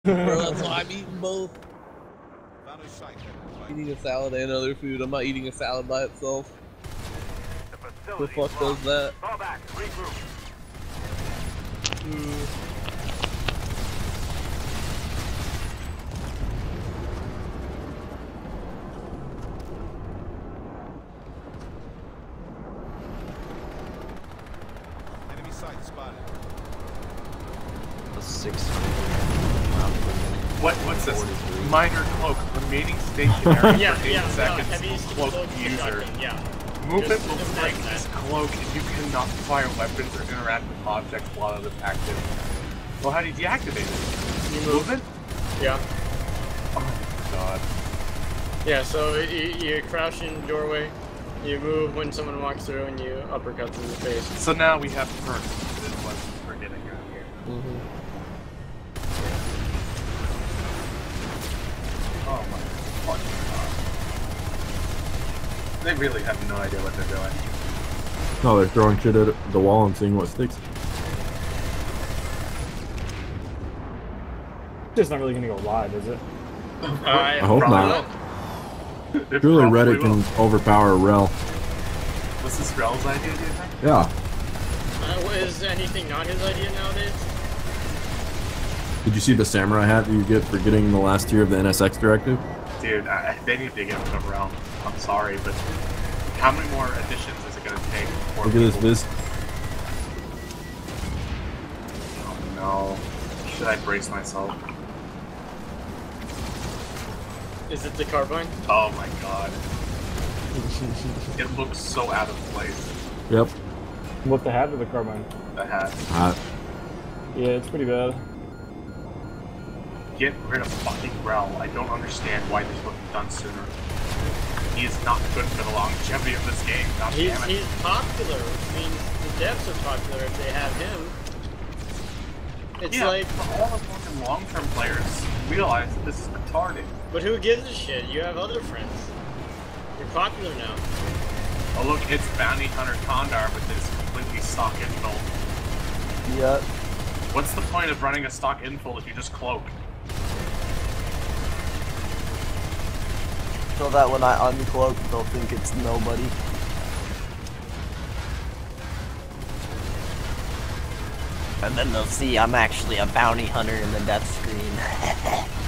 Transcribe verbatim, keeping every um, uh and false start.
Bro, that's why I'm eating both. Eating a salad and other food. I'm not eating a salad by itself. Who the fuck does that? Fall back. Regroup. Mm. Enemy sight spotted. Six. What? What's this? Minor cloak remaining stationary yeah, for eight yeah, seconds. no, heavy Cloak cloak user. shotgun, yeah. Movement Just- will just break that. this cloak, and you cannot fire weapons or interact with objects while it is active. Well, how do you deactivate it? You move. Movement? Yeah. Oh my god. Yeah, so you, you crouch in doorway, you move when someone walks through, and you uppercut to the face. So now we have perks. This is what we're getting at here. Mm-hmm. Oh my fucking god. They really have no idea what they're doing. No, they're throwing shit at the wall and seeing what sticks. It's not really gonna go live, is it? I, I hope not. It Surely probably Reddit will. can overpower Rel. Was this Rel's idea, do you think? Yeah. Uh, is anything not his idea nowadays? Did you see the samurai hat that you get for getting the last tier of the N S X directive? Dude, I, they need to get rid of Rel. I'm sorry, but how many more additions is it going to take? before Look at this people- Viz. Oh no. Should I brace myself? Is it the carbine? Oh my god. It looks so out of place. Yep. What the hat or the carbine? The hat. Hot. Yeah, it's pretty bad. Get rid of fucking Rel. I don't understand why this wasn't done sooner. He is not good for the longevity of this game. God He's, damn it. he's popular, which means the devs are popular if they have him. It's yeah, like, for all the fucking long-term players realize that this is retarded. but who gives a shit? You have other friends. You're popular now. Oh look, it's Bounty Hunter Kondar with this completely stock infill. Yeah. What's the point of running a stock infill if you just cloak? So that when I uncloak, they'll think it's nobody. And then they'll see I'm actually a bounty hunter in the death screen.